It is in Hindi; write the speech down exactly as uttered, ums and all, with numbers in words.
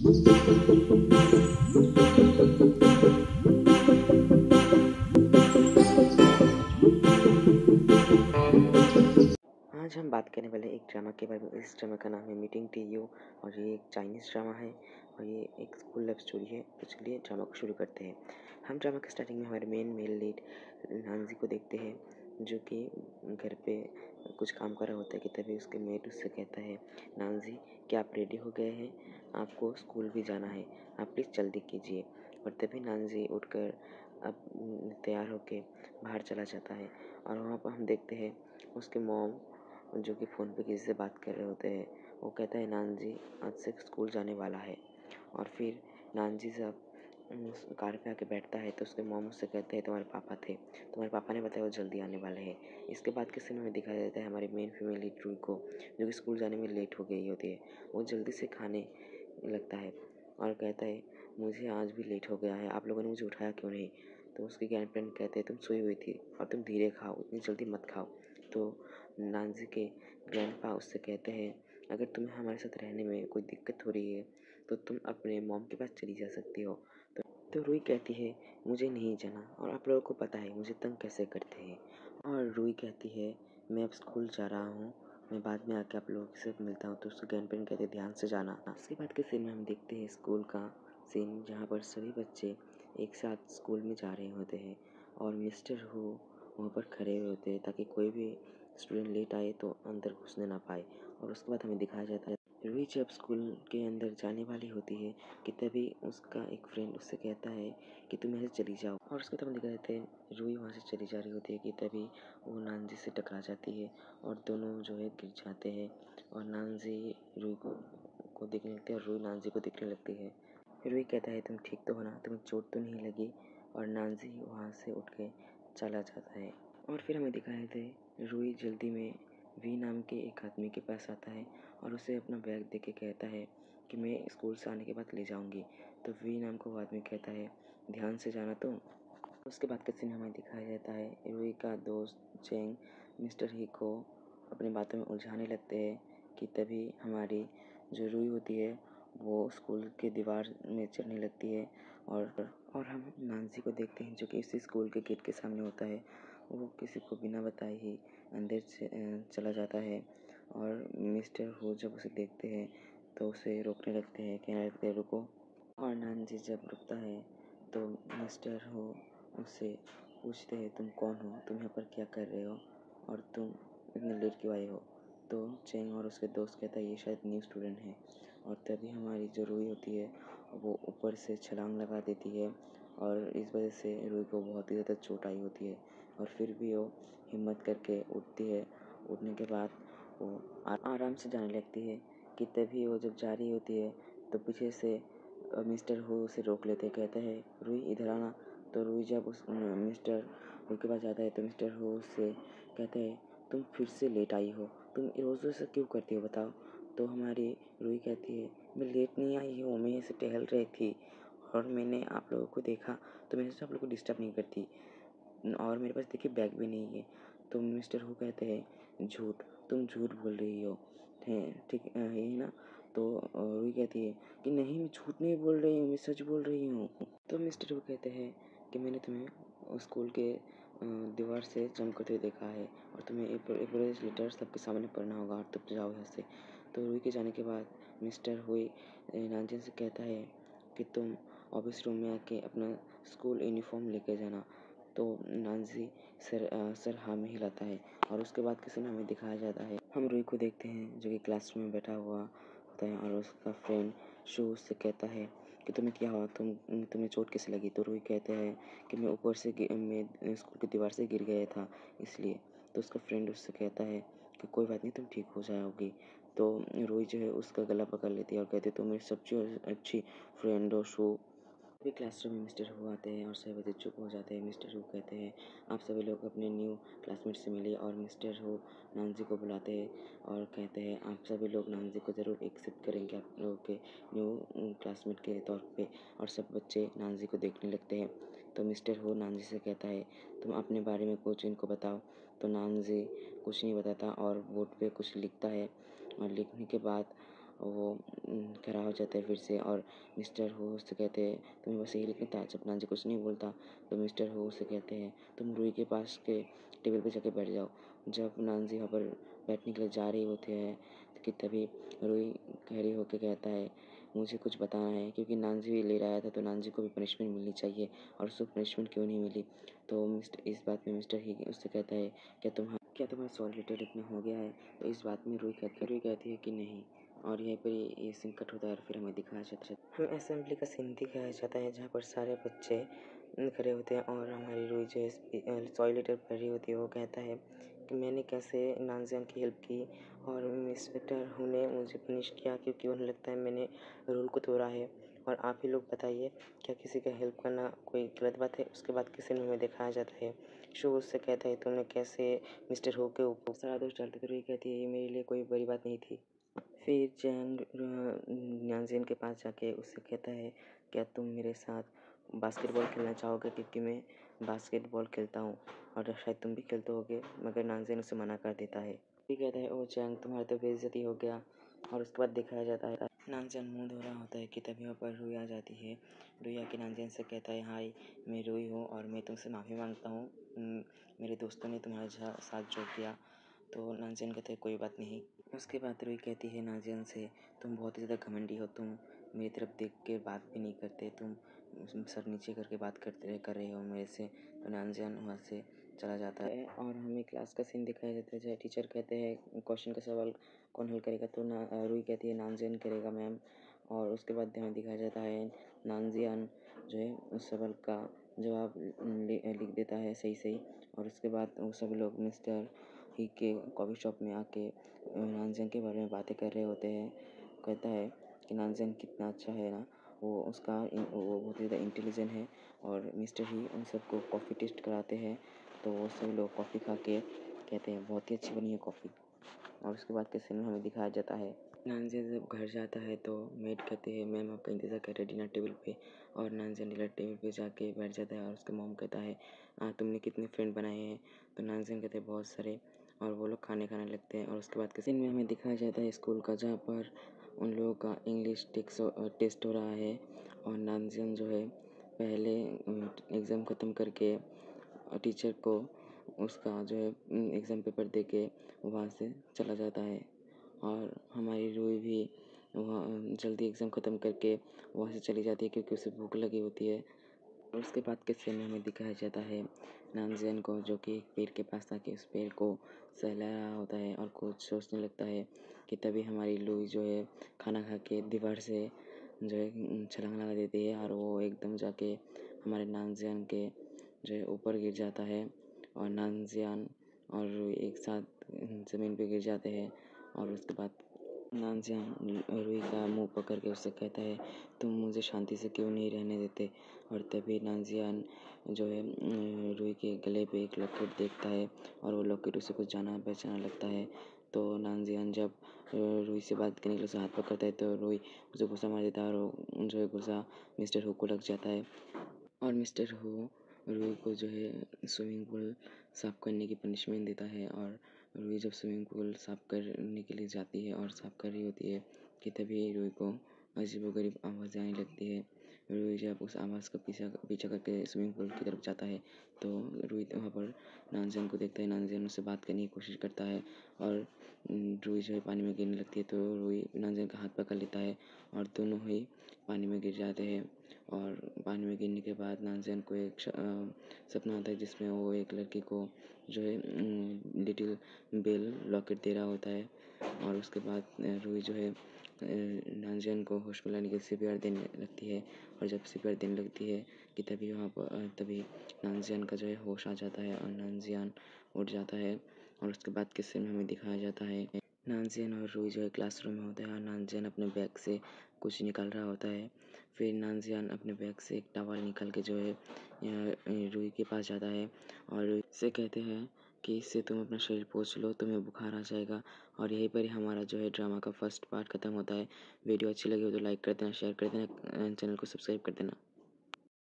आज हम बात करने वाले एक ड्रामा के बारे में। इस ड्रामा का नाम है मीटिंग टी यू और ये एक चाइनीज़ ड्रामा है और ये एक स्कूल लव स्टोरी है। तो चलिए ड्रामा को शुरू करते हैं। हम ड्रामा के स्टार्टिंग में हमारे मेन मेल लीड नानजी को देखते हैं, जो कि घर पे कुछ काम कर रहा होता है कि तभी उसके मेट उससे कहता है, नानजी क्या आप रेडी हो गए हैं? आपको स्कूल भी जाना है, आप प्लीज़ जल्दी कीजिए। और तभी नानजी उठकर अब तैयार होकर बाहर चला जाता है और वहाँ पर हम देखते हैं उसके मॉम, जो कि फ़ोन पे किसी से बात कर रहे होते हैं। वो कहता है, नानजी आज से स्कूल जाने वाला है। और फिर नानजी जब कार पे आके बैठता है तो उसके मॉम उससे कहते हैं, तुम्हारे पापा थे, तुम्हारे पापा ने बताया वो जल्दी आने वाले हैं। इसके बाद के सीन में दिखाया जाता है हमारी मेन फीमेल लीड रूही को, जो कि स्कूल जाने में लेट हो गई होती है। वो जल्दी से खाने लगता है और कहता है, मुझे आज भी लेट हो गया है, आप लोगों ने मुझे उठाया क्यों नहीं? तो उसके ग्रैंड पेरेंट कहते हैं, तुम सोई हुई थी और तुम धीरे खाओ, इतनी जल्दी मत खाओ। तो नानजी के ग्रैंडपा उससे कहते हैं, अगर तुम्हें हमारे साथ रहने में कोई दिक्कत हो रही है तो तुम अपने मॉम के पास चली जा सकती हो। तो, तो रूही कहती है, मुझे नहीं जाना और आप लोगों को पता है मुझे तंग कैसे करते हैं। और रूही कहती है, मैं अब स्कूल जा रहा हूँ, मैं बाद में आके आप लोगों से मिलता हूँ। तो उसके ग्रैंड पेरेंट कहते हैं, ध्यान से जाना। उसके बाद के सीन में हम देखते हैं स्कूल का सीन, जहाँ पर सभी बच्चे एक साथ स्कूल में जा रहे होते हैं और मिस्टर हु वहाँ पर खड़े हुए होते हैं ताकि कोई भी स्टूडेंट लेट आए तो अंदर घुसने ना पाए। और उसके बाद हमें दिखाया जाता है रूही जब स्कूल के अंदर जाने वाली होती है कि तभी उसका एक फ्रेंड उससे कहता है कि तुम यहाँ से चली जाओ। और उसके बाद हम दिखा जाते हैं रूही वहाँ से चली जा रही होती है कि तभी वो नानजी से टकरा जाती है और दोनों जो है गिर जाते हैं। और नानजी रूही को को देखने लगती है और रूही नानजी को देखने लगती है। रूही कहता है, तुम ठीक तो हो ना, तुम्हें चोट तो नहीं लगी? और नानजी वहाँ से उठ के चला जाता है। और फिर हमें दिखाया था रूही जल्दी में वी नाम के एक आदमी के पास आता है और उसे अपना बैग दे के कहता है कि मैं स्कूल से आने के बाद ले जाऊंगी। तो वी नाम का वो आदमी कहता है, ध्यान से जाना। तो उसके बाद का सीन हमें दिखाया जाता है रूही का दोस्त चेंग मिस्टर ही को अपनी बातों में उलझाने लगते हैं कि तभी हमारी जो रूही होती है वो स्कूल के दीवार में चढ़ने लगती है। और और हम नानजी को देखते हैं, जो कि इसी स्कूल के गेट के सामने होता है। वो किसी को बिना बताए ही अंदर चला जाता है और मिस्टर हो जब उसे देखते हैं तो उसे रोकने लगते हैं, कहने लगते हैं रुको। और नानजी जब रुकता है तो मिस्टर हो उससे पूछते हैं, तुम कौन हो, तुम यहाँ पर क्या कर रहे हो और तुम इतने लेट क्यों आए हो? तो चेंग और उसके दोस्त कहता है, ये शायद न्यू स्टूडेंट है। और तभी हमारी जो रूही होती है वो ऊपर से छलांग लगा देती है और इस वजह से रूही को बहुत ही ज़्यादा चोट आई होती है। और फिर भी वो हिम्मत करके उठती है। उठने के बाद वो आराम से जाने लगती है कि तभी वो जब जा रही होती है तो पीछे से मिस्टर हु उसे रोक लेते, कहते हैं, रूही इधर आना। तो रूही जब उस मिस्टर हु के पास जाता है तो मिस्टर हु उससे कहते हैं, तुम फिर से लेट आई हो, तुम रोज़ रोज़ क्यों करती हो बताओ? तो हमारी रूही कहती है, मैं लेट नहीं आई हूँ, मैं ऐसे टहल रही थी और मैंने आप लोगों को देखा तो मैंने सोचा आप लोगों को डिस्टर्ब नहीं करती और मेरे पास देखिए बैग भी नहीं है। तो मिस्टर हु कहते हैं, झूठ, तुम झूठ बोल रही हो, ठीक है ना? तो रूही कहती है कि नहीं, मैं झूठ नहीं बोल रही हूँ, मैं सच बोल रही हूँ। तो मिस्टर हु कहते हैं कि मैंने तुम्हें स्कूल के दीवार से जंप करते हुए देखा है और तुम्हें एक लेटर सबके सामने पढ़ना होगा और तब जाओ यहाँ से। तो रूही के जाने के बाद मिस्टर हुई नानजी से कहता है कि तुम ऑफिस रूम में आके अपना स्कूल यूनिफॉर्म लेके जाना। तो नानजी सर आ, सर हाँ में हिलाता है। और उसके बाद किसी में हमें दिखाया जाता है हम रूही को देखते हैं, जो कि क्लासरूम में बैठा हुआ होता है और उसका फ्रेंड शू उससे कहता है कि तुम्हें क्या हुआ, तुम तुम्हें चोट कैसे लगी? तो रूही कहते हैं कि मैं ऊपर से मैं स्कूल की दीवार से गिर गया था इसलिए। तो उसका फ्रेंड उससे कहता है कि कोई बात नहीं, तुम ठीक हो जाओगी। तो रूही जो है उसका गला पकड़ लेती है और कहती है, तुम मेरी सबसे अच्छी फ्रेंड हो शू। अभी क्लासरूम में मिस्टर हु आते हैं और सभी बच्चे चुप हो जाते हैं। मिस्टर हु कहते हैं, आप सभी लोग अपने न्यू क्लासमेट से मिलिए। और मिस्टर हु नानजी को बुलाते हैं और कहते हैं, आप सभी लोग नानजी को ज़रूर एक्सेप्ट करेंगे आप लोगों के न्यू क्लासमेट के तौर पे। और सब बच्चे नानजी को देखने लगते हैं। तो मिस्टर हु नानजी से कहता है, तुम अपने बारे में कुछ इनको बताओ। तो नानजी कुछ नहीं बताता और बोर्ड पे कुछ लिखता है और लिखने के बाद वो उम, खड़ा हो जाता है फिर से और मिस्टर हो उससे कहते हैं तुम्हें बस यही लिखना था। जब नानजी कुछ नहीं बोलता तो मिस्टर हो उससे कहते हैं तुम रुई के पास के टेबल पे जाके बैठ जाओ। जब नानजी वहाँ पर बैठने के लिए जा रही होती है कि तभी रुई खड़ी होकर कहता है मुझे कुछ बताना है, क्योंकि नानजी भी ले आया था तो नानजी को भी पनिशमेंट मिलनी चाहिए और उसको पनिशमेंट क्यों नहीं मिली। तो मिस्टर इस बात में मिस्टर ही उससे कहता है क्या तुम क्या तुम्हारा सॉलिटेयर इतना हो गया है। तो इस बात में रुई कहती रुई कहती है कि नहीं। और यहीं पर ये सीन कट होता है और फिर हमें दिखाया जाता है हमें असेंबली का सीन दिखाया जाता है जहाँ पर सारे बच्चे खड़े होते हैं और हमारी रुई जो है सॉलिटेयर पढ़ रही होती है। वो कहता है कि मैंने कैसे नानजियान की हेल्प की और मिस्टर हु ने मुझे पनिश किया क्योंकि उन्हें लगता है मैंने रूल को तोड़ा है। और आप ही लोग बताइए क्या किसी का हेल्प करना कोई गलत बात है। उसके बाद किसी में हमें दिखाया जाता है शो उससे कहता है तुमने कैसे मिस्टर हो के ऊपर सारा दोष डालते थे। रुई कहती है ये मेरे लिए कोई बड़ी बात नहीं थी। फिर जैंग नानजियन के पास जाके उससे कहता है क्या तुम मेरे साथ बास्केटबॉल खेलना चाहोगे, क्योंकि मैं बास्केटबॉल खेलता हूँ और शायद तुम भी खेलते होगे। मगर नानजियन उसे मना कर देता है। फिर कहता है ओ जैंग तुम्हारा तो बेइज्जती हो गया। और उसके बाद दिखाया जाता है नानजियन मुंह धो रहा होता है कि तभी वहाँ पर रुई आ जाती है। रुई आके नानजियन से कहता है हाय मैं रुई हूँ और मैं तुमसे माफ़ी मांगता हूँ, मेरे दोस्तों ने तुम्हारा साथ जोड़ दिया। तो नानजियन कहते हैं कोई बात नहीं। उसके बाद रुई कहती है नानजियन से तुम बहुत ही ज़्यादा घमंडी हो, तुम मेरी तरफ देख के बात भी नहीं करते, तुम सर नीचे करके बात करते कर रहे हो मेरे से। तो नानजियन वहाँ से चला जाता है और हमें क्लास का सीन दिखाया जाता है जहाँ टीचर कहते हैं क्वेश्चन का सवाल कौन हल करेगा। तो ना रुई कहती है नानजियन करेगा मैम। और उसके बाद हमें दिखाया जाता है नानजियन जो है उस सवाल का जवाब लिख देता है सही सही। और उसके बाद वो सब लोग मिस्टर ही के कॉफ़ी शॉप में आके नानजियन के बारे में बातें कर रहे होते हैं। कहता है कि नानजियन कितना अच्छा है ना, वो उसका वो बहुत ज़्यादा इंटेलिजेंट है। और मिस्टर ही उन सबको कॉफ़ी टेस्ट कराते हैं तो वो सब लोग कॉफ़ी खा के कहते हैं बहुत ही अच्छी बनी है कॉफ़ी। और उसके बाद के सीन में हमें दिखाया जाता है नानजियन जब घर जाता है तो मेड कहते हैं मैम आपका इंतज़ार कर रहे डिनर टेबल पे। और नानजियन डिनर टेबल पे जाके बैठ जाता है और उसके मॉम कहता है आ, तुमने कितने फ्रेंड बनाए हैं। तो नानजियन कहते हैं बहुत सारे। और वो लोग खाने खाने लगते हैं। और उसके बाद के सीन में हमें दिखाया जाता है स्कूल का जहाँ पर उन लोगों का इंग्लिश टेस्ट हो रहा है। और नानजियन जो है पहले एग्ज़ाम ख़त्म करके टीचर को उसका जो है एग्ज़ाम पेपर दे के वहाँ से चला जाता है। और हमारी रुई भी वहाँ जल्दी एग्ज़ाम ख़त्म करके वहाँ से चली जाती है क्योंकि उसे भूख लगी होती है। और उसके बाद के सीन में हमें दिखाया जाता है नानजियन को जो कि एक पेड़ के पास आके उस पेड़ को सहला रहा होता है और कुछ सोचने लगता है कि तभी हमारी रुई जो है खाना खा के दीवार से जो है छलांग लगा देती है और वो एकदम जाके हमारे नानजियन के जो है ऊपर गिर जाता है। और नानजियन और रुई एक साथ ज़मीन पे गिर जाते हैं। और उसके बाद नानजियन रुई का मुंह पकड़ के उससे कहता है तुम मुझे शांति से क्यों नहीं रहने देते। और तभी नानजियन जो है रुई के गले पे एक लॉकेट देखता है और वो लॉकेट उसे कुछ जाना पहचाना लगता है। तो नानजियन जब रुई से बात करने के लिए उसे हाथ पकड़ता है तो रुई उसे गुस्सा मार देता है और जो है गुस्सा मिस्टर हु को लग जाता है। और मिस्टर हु रुई को जो है स्विमिंग पूल साफ़ करने की पनिशमेंट देता है। और रुई जब स्विमिंग पूल साफ़ करने के लिए जाती है और साफ़ कर रही होती है कि तभी रुई को अजीबोगरीब आवाज़ें आने लगती है। रुई जब उस आवाज़ का पीछा पीछा करके स्विमिंग पूल की तरफ जाता है तो रुई वहाँ पर नानजियन को देखता है। नानजियन उससे बात करने की कोशिश करता है और रुई जो है पानी में गिरने लगती है तो रुई नानजियन का हाथ पकड़ लेता है और दोनों ही पानी में गिर जाते हैं। और पानी में गिरने के बाद नानजियन को एक सपना आता है जिसमें वो एक लड़की को जो है लिटिल बेल लॉकेट दे रहा होता है। और उसके बाद रुई जो है नानजियन को होश में लाने के सी पी आर देने लगती है। और जब सी पी आर देने लगती है कि तभी वहाँ पर तभी नानजियन का जो है होश आ जाता है और नानजियन उठ जाता है। और उसके बाद के सीन में हमें दिखाया जाता है नानजियन और रुई जो है क्लासरूम में होता है और नानजियन अपने बैग से कुछ निकाल रहा होता है। फिर नानजियन अपने बैग से एक टॉवल निकाल के जो है रुई के पास जाता है और रुई से कहते हैं कि इससे तुम अपना शरीर पोंछ लो, तुम्हें बुखार आ जाएगा। और यहीं पर ही हमारा जो है ड्रामा का फर्स्ट पार्ट ख़त्म होता है। वीडियो अच्छी लगी हो तो लाइक कर देना, शेयर कर देना, चैनल को सब्सक्राइब कर देना।